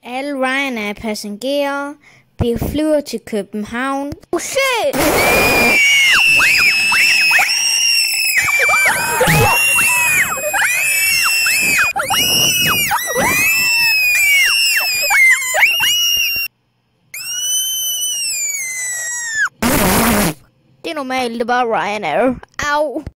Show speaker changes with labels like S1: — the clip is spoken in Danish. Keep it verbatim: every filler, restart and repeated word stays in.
S1: Alle Ryanair-passagerer, vi flyver til København. Oh shit! Det er normalt, det er bare Ryanair. Au!